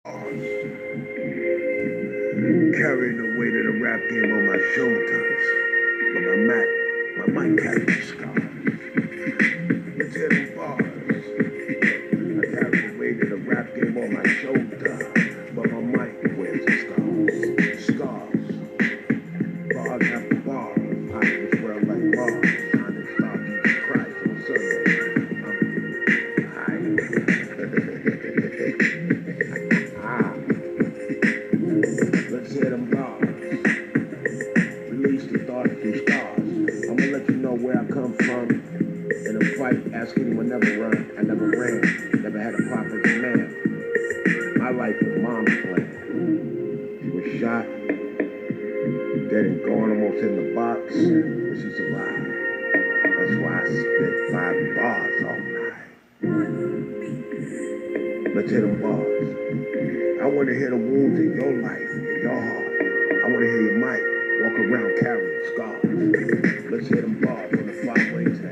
Carrying the weight of the rap game on my shoulders. But my mic carries scars. Let's hear them bars. I carry the weight of the rap game on my shoulder. But my mic wears the scars. Scars. Bars after bars. Out of this world like bars. Trying to start Jesus Christ on Sunday. Let's hear them bars. Release the thought through scars. I'm gonna let you know where I come from. In a fight, ask anyone, never run. I never ran. Never had a proper command. My life was mom's plan. She was shot, dead and gone, almost in the box, but she survived. That's why I spit 5 bars all night. Let's hit them bars. I want to hear the wounds in your life, in your heart. I want to hear your mic walk around carrying scars. Let's hit them bars on the 5 way to